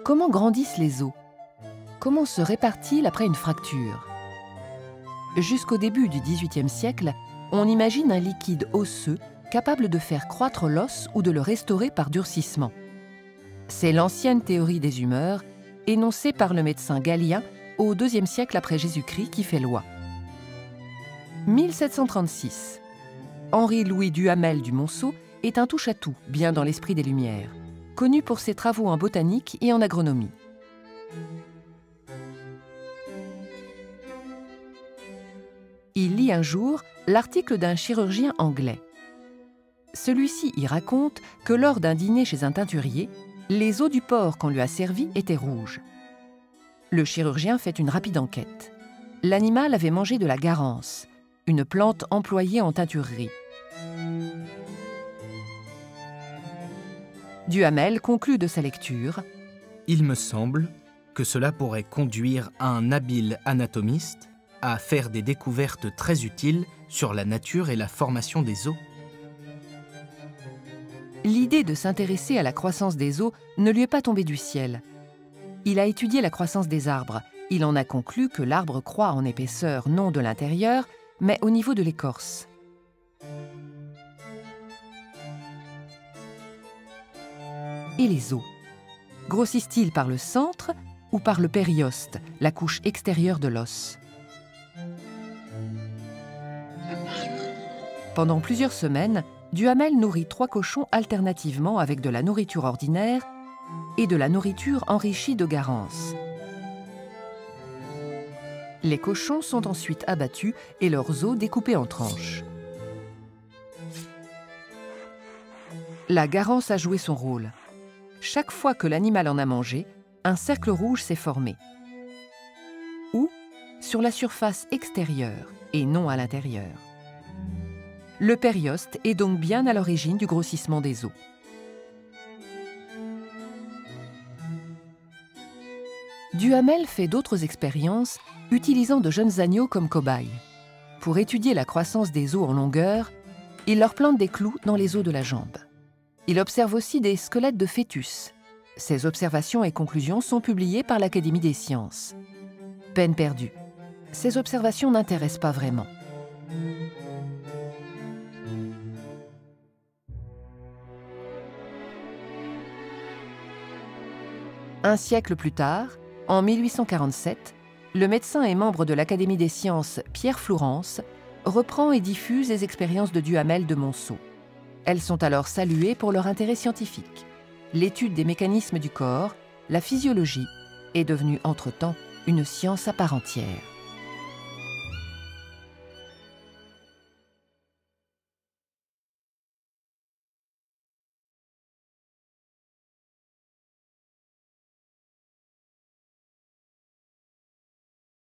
Comment grandissent les os? Comment se réparent-ils après une fracture? Jusqu'au début du XVIIIe siècle, on imagine un liquide osseux capable de faire croître l'os ou de le restaurer par durcissement. C'est l'ancienne théorie des humeurs, énoncée par le médecin Galien au IIe siècle après Jésus-Christ qui fait loi. 1736. Henri-Louis Duhamel du Monceau est un touche-à-tout bien dans l'esprit des Lumières, connu pour ses travaux en botanique et en agronomie. Il lit un jour l'article d'un chirurgien anglais. Celui-ci y raconte que lors d'un dîner chez un teinturier, les os du porc qu'on lui a servi étaient rouges. Le chirurgien fait une rapide enquête. L'animal avait mangé de la garance, une plante employée en teinturerie. Duhamel conclut de sa lecture: « Il me semble que cela pourrait conduire un habile anatomiste à faire des découvertes très utiles sur la nature et la formation des os. » L'idée de s'intéresser à la croissance des os ne lui est pas tombée du ciel. Il a étudié la croissance des arbres. Il en a conclu que l'arbre croît en épaisseur non de l'intérieur, mais au niveau de l'écorce. Et les os? Grossissent-ils par le centre ou par le périoste, la couche extérieure de l'os? Pendant plusieurs semaines, Duhamel nourrit 3 cochons alternativement avec de la nourriture ordinaire et de la nourriture enrichie de garance. Les cochons sont ensuite abattus et leurs os découpés en tranches. La garance a joué son rôle. Chaque fois que l'animal en a mangé, un cercle rouge s'est formé. Ou sur la surface extérieure et non à l'intérieur. Le périoste est donc bien à l'origine du grossissement des os. Duhamel fait d'autres expériences utilisant de jeunes agneaux comme cobayes. Pour étudier la croissance des os en longueur, il leur plante des clous dans les os de la jambe. Il observe aussi des squelettes de fœtus. Ces observations et conclusions sont publiées par l'Académie des sciences. Peine perdue. Ces observations n'intéressent pas vraiment. Un siècle plus tard, en 1847, le médecin et membre de l'Académie des sciences Pierre Flourens reprend et diffuse les expériences de Duhamel de Monceau. Elles sont alors saluées pour leur intérêt scientifique. L'étude des mécanismes du corps, la physiologie, est devenue entre-temps une science à part entière.